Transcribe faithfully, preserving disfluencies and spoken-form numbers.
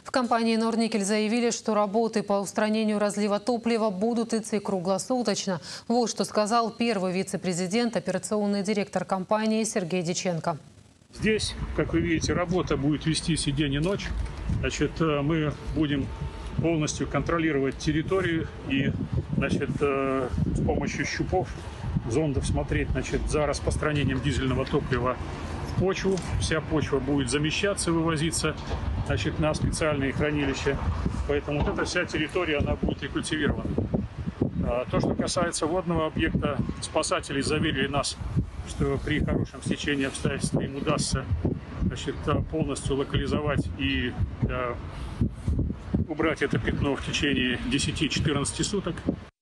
В компании «Норникель» заявили, что работы по устранению разлива топлива будут идти круглосуточно. Вот что сказал первый вице-президент, операционный директор компании Сергей Диченко. Здесь, как вы видите, работа будет вестись и день, и ночь. Значит, мы будем полностью контролировать территорию и, значит, с помощью щупов, зондов смотреть, значит, за распространением дизельного топлива в почву. Вся почва будет замещаться, вывозиться, значит, на специальные хранилища. Поэтому вот эта вся территория, она будет рекультивирована. То, что касается водного объекта, спасатели заверили нас, что при хорошем стечении обстоятельств им удастся, значит, полностью локализовать и э, убрать это пятно в течение десяти-четырнадцати суток.